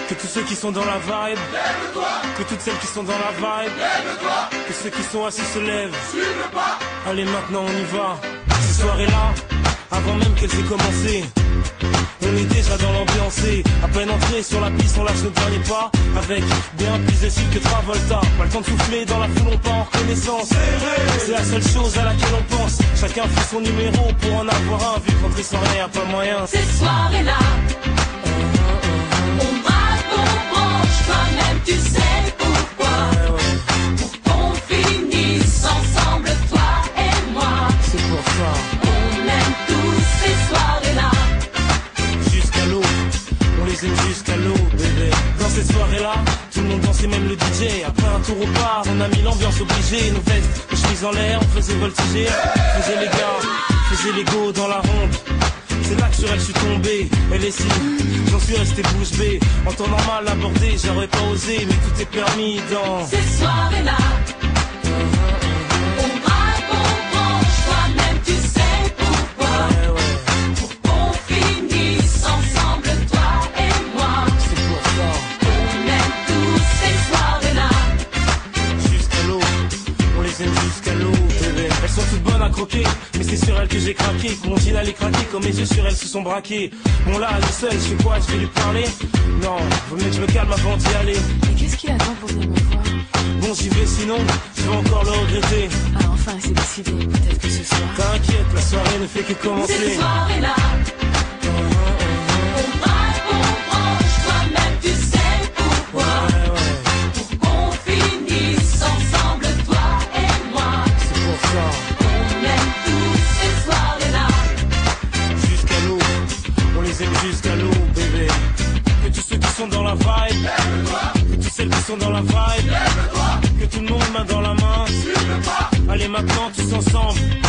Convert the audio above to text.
Que tous ceux qui sont dans la vibe, lève-toi. Que toutes celles qui sont dans la vibe, lève-toi. Que ceux qui sont assis se lèvent, suive le pas. Allez maintenant on y va. Ces soirées-là, avant même qu'elles aient commencé, on est déjà dans l'ambiance. À peine entré sur la piste, on lâche nos derniers pas. Avec bien plus de style que Travolta. Pas le temps de souffler, dans la foule on part en reconnaissance. C'est la seule chose à laquelle on pense. Chacun fait son numéro pour en avoir un. Vu qu'entrer sans rien, y'a pas moyen. Ces soirées-là, on braque, on branche. Toi-même tu sais pourquoi. Pour qu'on finisse ensemble, toi et moi. C'est pour ça. On aime tous ces soirées-là. Jusqu'à l'eau, on les aime jusqu'à l'eau, bébé. Dans cette soirée-là, tout le monde dansait, même le DJ. Après un tour au bar, on a mis l'ambiance obligée. Nos vestes, nos chemises en l'air, on faisait voltiger. Faisait les gars, faisait les go dans la ronde. C'est là que sur elle je suis tombé. Elle est si, j'en suis resté bouche bée. En temps normal abordé, j'aurais pas osé. Mais tout est permis dans Ces soirées-là, on braque, on branche. Toi-même tu sais pourquoi. Pour qu'on finisse ensemble, toi et moi. C'est pour ça. On aime tous ces soirées-là. Jusqu'à l'eau, on les aime jusqu'à l'eau, bébé. Elles sont toutes bonnes à croquer, mais c'est sur elles que j'ai craqué. Quand mon jean allait craquer, comme mes yeux sur elles se sont braqués. Bon là, elle est seule, je fais quoi, je vais lui parler? Non, vaut mieux que je me calme avant d'y aller. Mais qu'est-ce qu'il attend pour venir me voir? Bon j'y vais sinon, je vais encore le regretter. Ah enfin, c'est décidé, peut-être que ce soir. T'inquiète, la soirée ne fait que Ces commencer. soirées-là, on braque, on branche. Toi-même tu sais pourquoi. Pour qu'on finisse ensemble, toi et moi. C'est pour ça. On aime tous ces soirées-là. Jusqu'à l'eau, on les aime jusqu'à l'eau, bébé. Que tous ceux qui sont dans la vibe, lève-toi. Que toutes celles qui sont dans la vibe, lève-toi. Que tout le monde main dans la main, suive le pas. Allez maintenant tous ensemble.